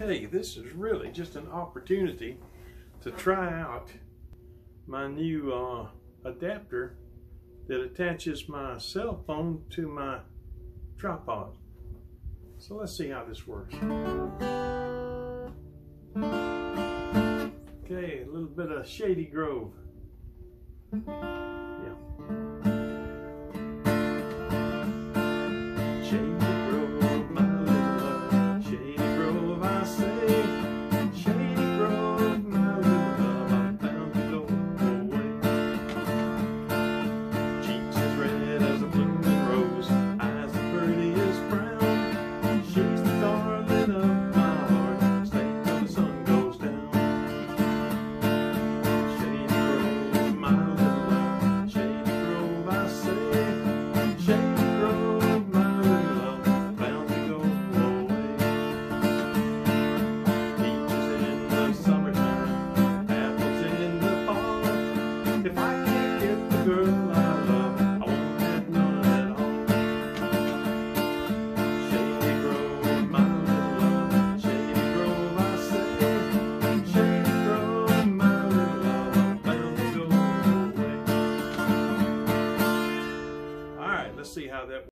Okay, this is really just an opportunity to try out my new adapter that attaches my cell phone to my tripod. So let's see how this works. Okay, a little bit of Shady Grove. Yeah. Shady Grove, my little love. Shady Grove, I say. Shady Grove, my little love. I'm bound to go away. Cheeks as red as a blooming rose, eyes the prettiest brown. She's the darling of my heart. Stay till the sun goes down. Shady Grove, my little love. Shady Grove, I say. Shady Grove, my little love. Bound to go away. Peaches in the summertime, apples in the fall. If I can't get the girl I love, I won't have none at all. Shady Grove, my little love. Shady Grove, I say. Shady Grove, my little love. I'm bound to go away. All right, let's see how that